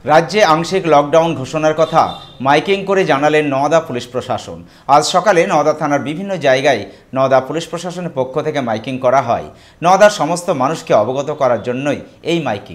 রাজ্যে আংশিক লকডাউন ঘোষণার কথা মাইকিং করে জানালেন নওদা পুলিশ প্রশাসন। আজ সকালে নওদা থানার বিভিন্ন জায়গায় নওদা পুলিশ প্রশাসনের পক্ষ থেকে মাইকিং করা হয়। নওদার সমস্ত মানুষকে অবগত করার জন্যই এই মাইকিং।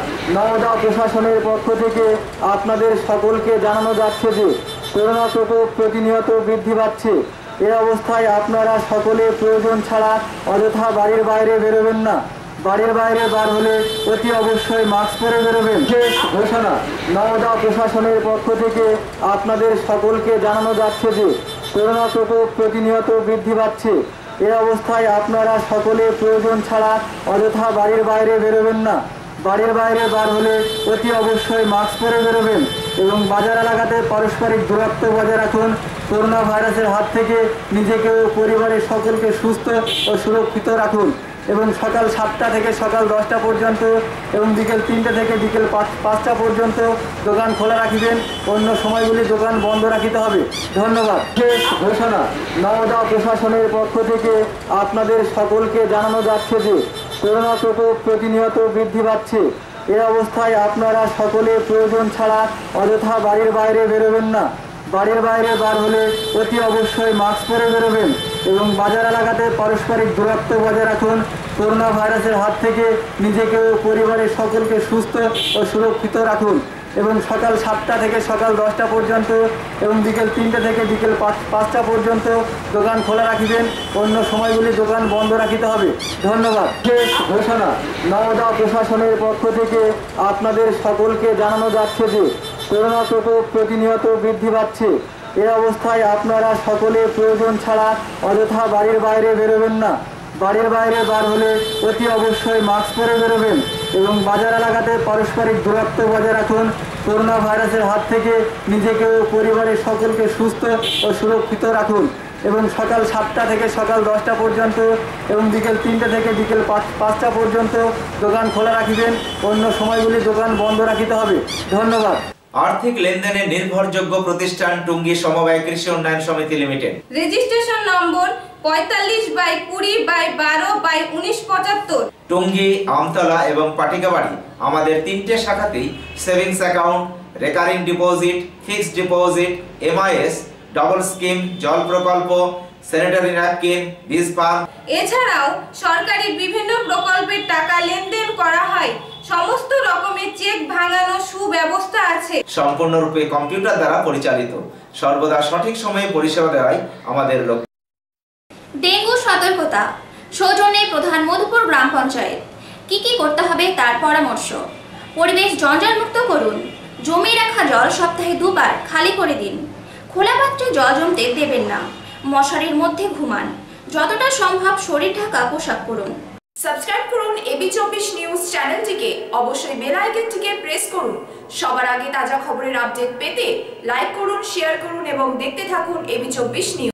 নওদা প্রশাসনের পক্ষ থেকে আপনাদের সকলকে জানানো যাচ্ছে যে করোনা প্রকোপ প্রতিনিয়ত বৃদ্ধি পাচ্ছে। এই অবস্থায় আপনারা সকলে প্রয়োজন ছাড়া অযথা বাড়ির বাইরে বেরোবেন না। বাড়ির বাইরে বার হলে অতি অবশ্যই মাস্ক পরে বেরোবেন। শেষ ঘোষণা, নওদা প্রশাসনের পক্ষ থেকে আপনাদের সকলকে জানানো যাচ্ছে যে করোনা প্রকোপ প্রতিনিয়ত বৃদ্ধি পাচ্ছে। এই অবস্থায় আপনারা সকলে প্রয়োজন ছাড়া অযথা বাড়ির বাইরে বেরোবেন না। বাড়ির বাইরে বার হলে অতি অবশ্যই মাস্ক পরে বেরোবেন এবং বাজার এলাকাতে পারস্পরিক দূরত্ব বজায় রাখুন। করোনা ভাইরাসের হাত থেকে নিজেকে ও পরিবারের সকলকে সুস্থ ও সুরক্ষিত রাখুন এবং সকাল 7টা থেকে সকাল 10টা পর্যন্ত এবং বিকেল 3টে থেকে বিকেল 5টা পর্যন্ত দোকান খোলা রাখিবেন। অন্য সময়গুলি দোকান বন্ধ রাখিতে হবে। ধন্যবাদ। শেষ ঘোষণা, নওদা প্রশাসনের পক্ষ থেকে আপনাদের সকলকে জানানো যাচ্ছে যে করোনা প্রকোপ প্রতিনিয়ত বৃদ্ধি পাচ্ছে। এই অবস্থায় আপনারা সকলে প্রয়োজন ছাড়া অযথা বাড়ির বাইরে বেরোবেন না। বাড়ির বাইরে বার হলে অতি অবশ্যই মাস্ক পরে বেরোবেন এবং বাজার এলাকাতে পারস্পরিক দূরত্ব বজায় রাখুন। করোনা ভাইরাসের হাত থেকে নিজেকে ও পরিবারের সকলকে সুস্থ ও সুরক্ষিত রাখুন এবং সকাল 7টা থেকে সকাল 10টা পর্যন্ত এবং বিকেল 3টে থেকে বিকেল 5টা পর্যন্ত দোকান খোলা রাখিবেন। অন্য সময়গুলি দোকান বন্ধ রাখিতে হবে। ধন্যবাদ। শেষ ঘোষণা, নওদা প্রশাসনের পক্ষ থেকে আপনাদের সকলকে জানানো যাচ্ছে যে করোনা প্রকোপ প্রতিনিয়ত বৃদ্ধি পাচ্ছে। এই অবস্থায় আপনারা সকলে প্রয়োজন ছাড়া অযথা বাড়ির বাইরে বেরোবেন না। বাড়ির বাইরে বার হলে অতি অবশ্যই মাস্ক পরে বেরোবেন এবং বাজার এলাকাতে পারস্পরিক দূরত্ব বজায় রাখুন। করোনা ভাইরাসের হাত থেকে নিজেকে ও পরিবারের সকলকে সুস্থ ও সুরক্ষিত রাখুন এবং সকাল 7টা থেকে সকাল 10টা পর্যন্ত এবং বিকেল 3টে থেকে বিকেল 5টা পর্যন্ত দোকান খোলা রাখিবেন। অন্য সময়গুলি দোকান বন্ধ রাখিতে হবে। ধন্যবাদ। আর্থিক লেনদেনে নির্ভরযোগ্য প্রতিষ্ঠান টুঙ্গি সমবায় কৃষি উন্নয়ন সমিতি limited. Registration number 45/20/12/1975। Tungi, Amtala এবং পাটিকাবাড়ি আমাদের 3টে শাখাতেই savings account, recurring deposit, fixed deposit, MIS, double scheme, জল প্রকল্প, স্যানিটারি ন্যাপকিন, বীজ পাম্প এছাড়াও সরকারি বিভিন্ন প্রকল্পের টাকা লেনদেন করা হয়। সমস্ত রকমের চেক ভাঙানোর সুব্যবস্থা আছে। সম্পূর্ণরূপে কম্পিউটার দ্বারা পরিচালিত। সর্বদা সঠিক সময়ে পরিষেবা দেওয়াই আমাদের লক্ষ্য। ডেঙ্গু সতর্কতা, সৌজন্যে প্রধান মধুপুর গ্রাম পঞ্চায়েত। কি করতে হবে তার পরামর্শ। পরিবেশ জঞ্জালমুক্ত করুন। জমে রাখা জল সপ্তাহে 2বার খালি করে দিন। খোলা পাত্রে জল জমতে দেবেন না। মশারির মধ্যে ঘুমান। যতটা সম্ভব শরীর ঢাকা পোশাক পরুন। সাবস্ক্রাইব করুন এবি24 নিউজ চ্যানেলটিকে। অবশ্যই বেল আইকনটিকে প্রেস করুন। সবার আগে তাজা খবরের আপডেট পেতে লাইক করুন, শেয়ার করুন এবং দেখতে থাকুন এবি24 নিউজ।